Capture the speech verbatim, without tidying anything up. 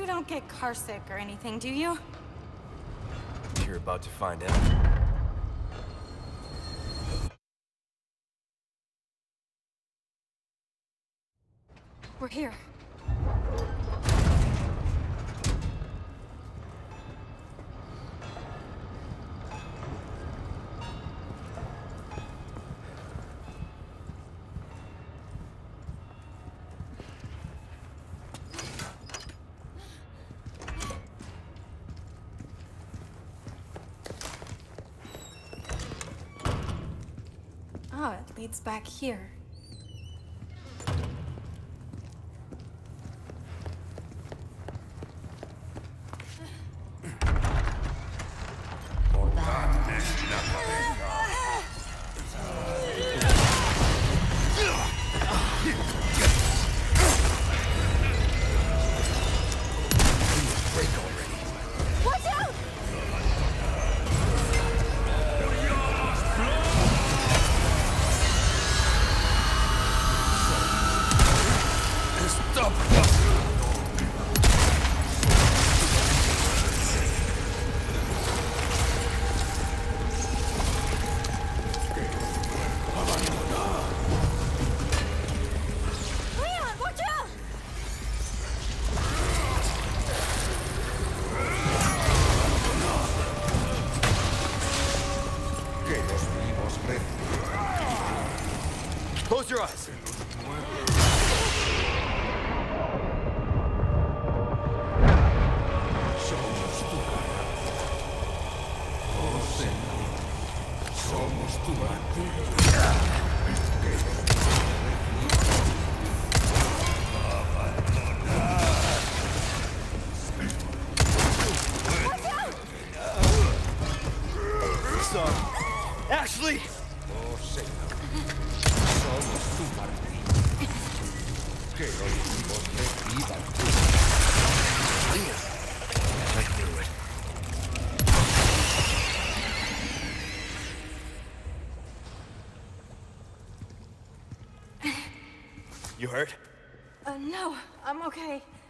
You don't get carsick or anything, do you? You're about to find out. We're here. Oh, it leads back here. Close your eyes. Son, Ashley! I knew it. You hurt? Uh, no, I'm okay.